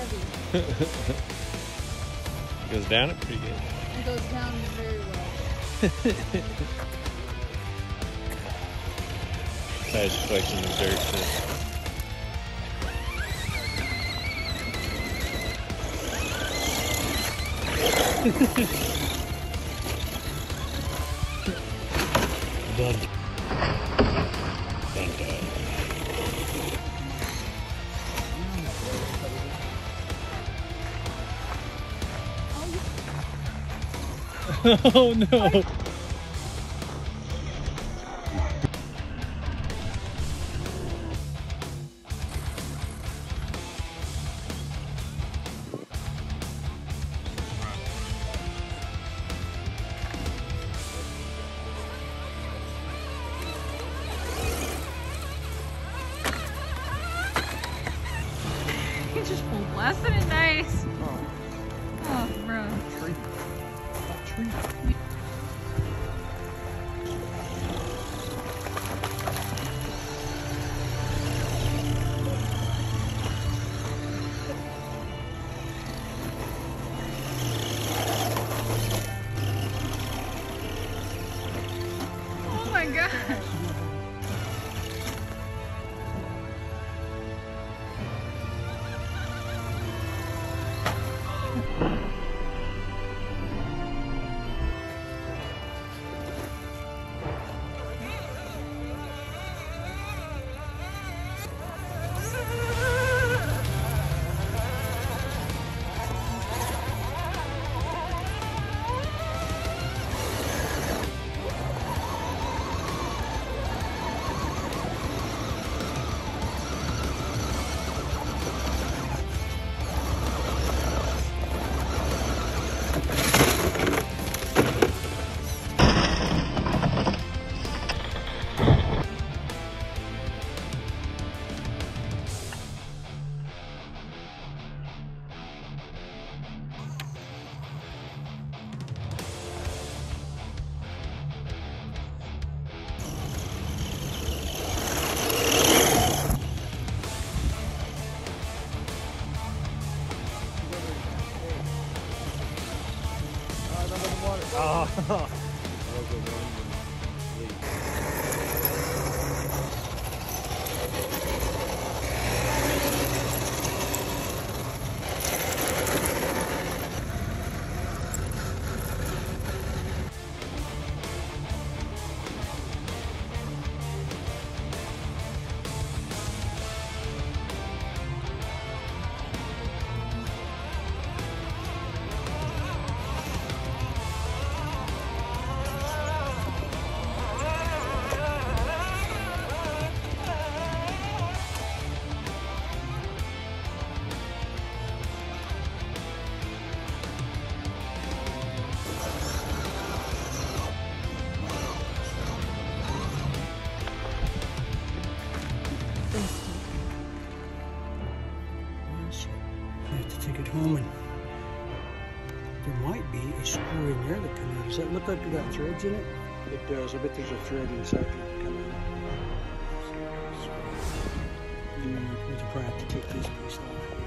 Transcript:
heavy. It goes down it pretty good. It goes down very well. Guys just like some dirt too. Done. Done. Oh no! He just blasted it nice. Oh, bro. Oh my gosh. Oh. Take it home, and there might be a screw in there that come out. Does that look like it got threads in it? It does. I bet there's a thread inside that come out. You probably have to take this piece off.